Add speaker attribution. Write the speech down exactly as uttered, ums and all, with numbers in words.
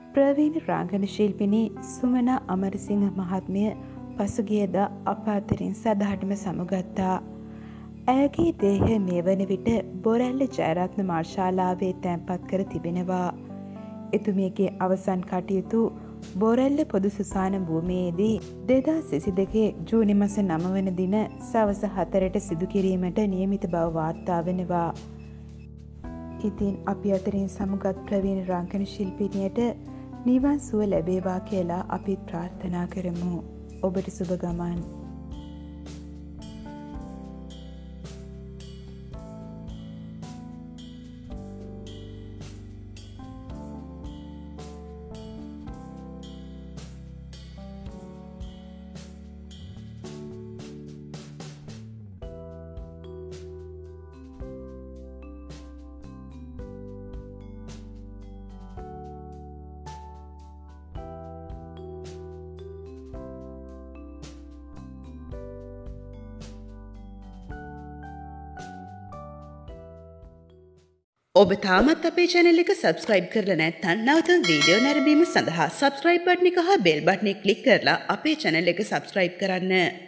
Speaker 1: ප්‍රවීණ රංගන ශිල්පිනී සුමනා අමරසිංහ මහත්මිය පසුගියදා අප අතරින් සදහටම සමුගත්තා. ඇයගේ දේහය මේ වන විට බොරැල්ල ජයරත්න මාර්ශාලාවේ තැන්පත් කර තිබෙනවා. එතුමියගේ අවසන් කටයුතු බොරැල්ල පොදු සුසාන භූමියේදී දෙදහස් විසිදෙකේ ජූනි මස නව වන දින සවස හතරට සිදු කිරීමට නියමිත බව වාර්තා වෙනවා. ඉතින් අපි අතරින් සමුගත් ප්‍රවීණ රංගන ශිල්පිනියට නිවන් සුව ලැබේවා කියලා අපි ප්‍රාර්ථනා කරමු. ඔබට සුබ ගමන්.
Speaker 2: ඔබ තාමත් අපේ channel එක subscribe කරලා නැත්නම් නැවතත් වීඩියෝ නැරඹීම සඳහා subscribe බටන් එක හා bell බටන් එක click කරලා අපේ channel එක subscribe කරන්න.